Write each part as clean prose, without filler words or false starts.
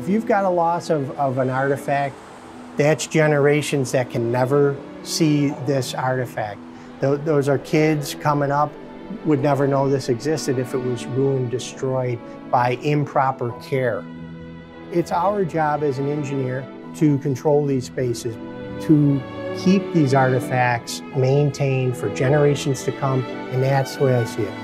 If you've got a loss of an artifact, that's generations that can never see this artifact. Those are kids coming up, would never know this existed if it was ruined, destroyed by improper care. It's our job as an engineer to control these spaces, to keep these artifacts maintained for generations to come, and that's the way I see it.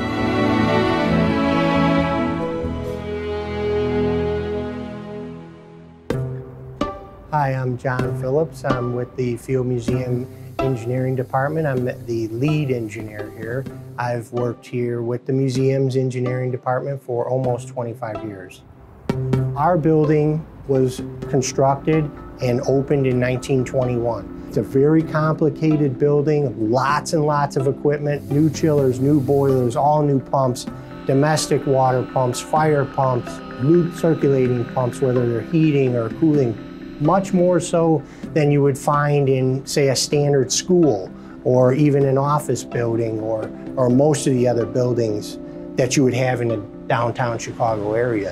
Hi, I'm John Phillips. I'm with the Field Museum Engineering Department. I'm the lead engineer here. I've worked here with the museum's engineering department for almost 25 years. Our building was constructed and opened in 1921. It's a very complicated building, lots and lots of equipment, new chillers, new boilers, all new pumps, domestic water pumps, fire pumps, loop circulating pumps, whether they're heating or cooling, much more so than you would find in, say, a standard school or even an office building or most of the other buildings that you would have in the downtown Chicago area.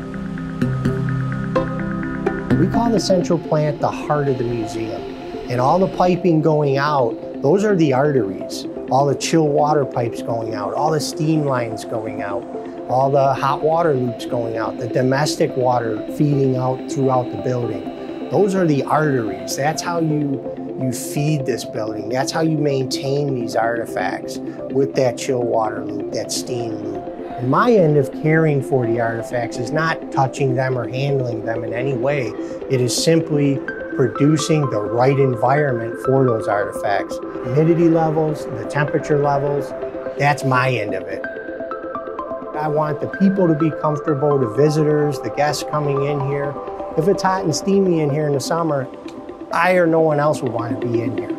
We call the central plant the heart of the museum. And all the piping going out, those are the arteries. All the chill water pipes going out, all the steam lines going out, all the hot water loops going out, the domestic water feeding out throughout the building. Those are the arteries. That's how you feed this building. That's how you maintain these artifacts with that chill water loop, that steam loop. And my end of caring for the artifacts is not touching them or handling them in any way. It is simply producing the right environment for those artifacts. Humidity levels, the temperature levels, that's my end of it. I want the people to be comfortable, the visitors, the guests coming in here. If it's hot and steamy in here in the summer, I or no one else would want to be in here.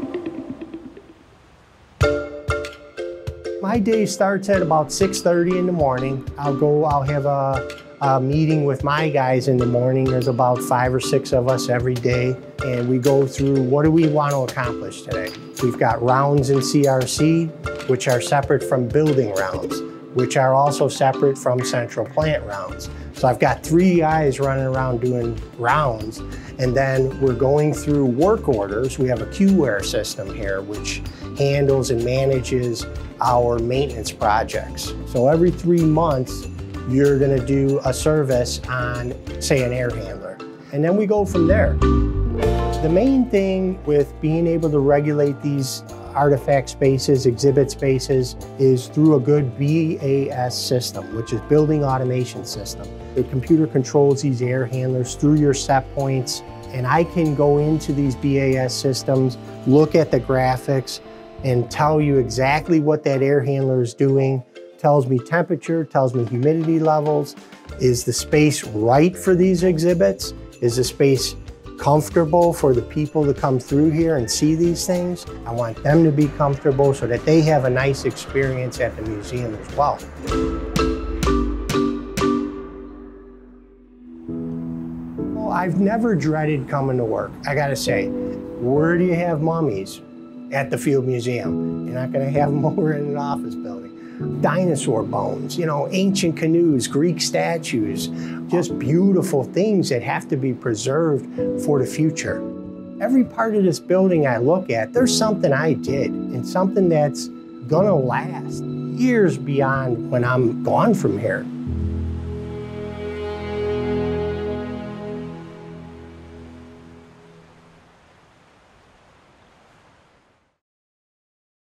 My day starts at about 6:30 in the morning. I'll have a meeting with my guys in the morning. There's about 5 or 6 of us every day, and we go through what do we want to accomplish today. We've got rounds in CRC, which are separate from building rounds, which are also separate from central plant rounds. So I've got 3 guys running around doing rounds, and then we're going through work orders. We have a QWare system here, which handles and manages our maintenance projects. So every 3 months, you're gonna do a service on, say, an air handler. And then we go from there. The main thing with being able to regulate these artifact spaces, exhibit spaces, is through a good BAS system, which is building automation system. The computer controls these air handlers through your set points, and I can go into these BAS systems, look at the graphics, and tell you exactly what that air handler is doing. Tells me temperature, tells me humidity levels. Is the space right for these exhibits? Is the space comfortable for the people to come through here and see these things? I want them to be comfortable so that they have a nice experience at the museum as well. Well, I've never dreaded coming to work. I gotta say, where do you have mummies? At the Field Museum. You're not gonna have them over in an office building. Dinosaur bones, you know, ancient canoes, Greek statues, just beautiful things that have to be preserved for the future. Every part of this building I look at, there's something I did and something that's gonna last years beyond when I'm gone from here.